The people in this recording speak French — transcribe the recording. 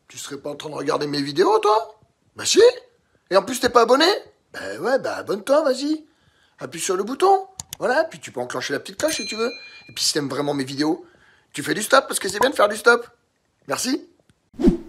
Tu serais pas en train de regarder mes vidéos, toi? Bah si. Et en plus, t'es pas abonné? Bah ouais, bah abonne-toi, vas-y. Appuie sur le bouton. Voilà, puis tu peux enclencher la petite cloche si tu veux. Et puis si t'aimes vraiment mes vidéos, tu fais du stop parce que c'est bien de faire du stop. Merci.